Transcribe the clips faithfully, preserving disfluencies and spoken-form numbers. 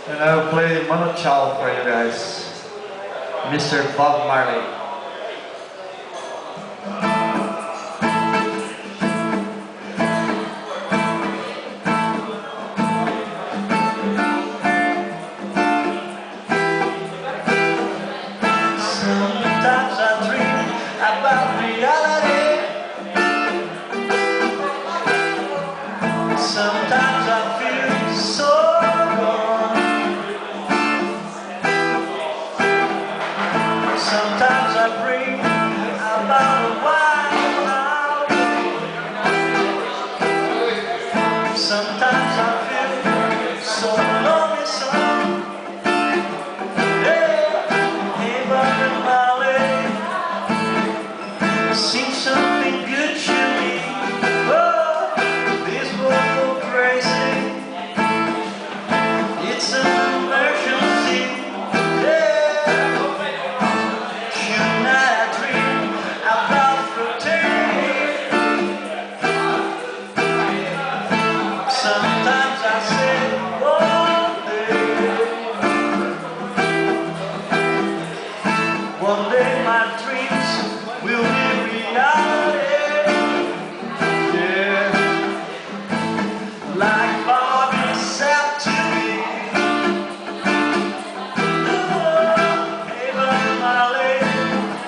And I will play Manu Chao for you guys. Mister Bob Marley. Sometimes I dream about reality. Sometimes I feel so gone. Sometimes I dream about a while out. Sometimes I feel so lonely, son. Hey, hey, but my way seems something good to me. Oh, this world go crazy. It's an emergency. Sometimes I say, one day, one day my dreams will be reality. Yeah, like Bobby said to me. Oh, hey, but my lady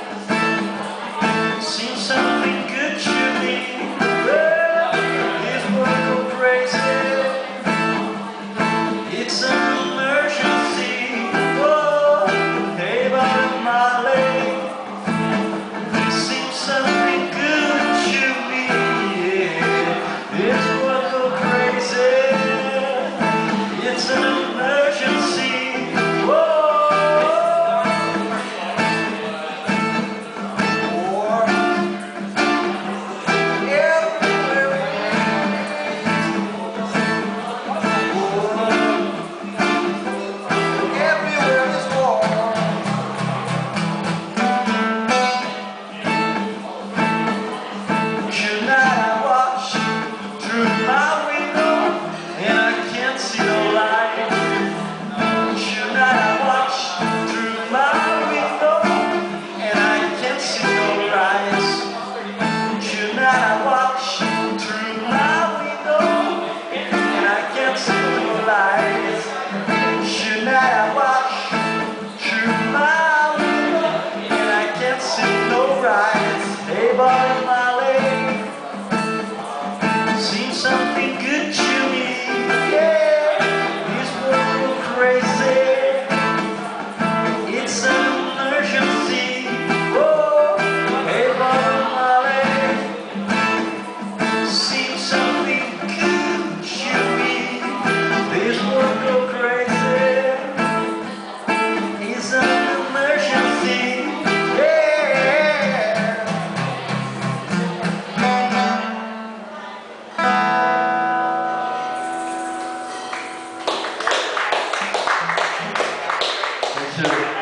seems something good to me. Well, this world go crazy. It's an emergency. Oh, hey, but my lady seems something good to me. Yeah, this world go crazy. It's an emergency. Oh, or everywhere. Everywhere is war. Tonight I watch through my window and I can't see no light. Tonight I watch through my window and I can't see no lights. Tonight I watch through my window and I can't see no lights. Tonight I watch through my window and I can't see no lights. Hey, but my lady seems something good to me. Yeah, this world go crazy. It's an emergency. Oh, hey, but my lady seems something good to me. This world go crazy. It's an emergency. Yeah. Thank you.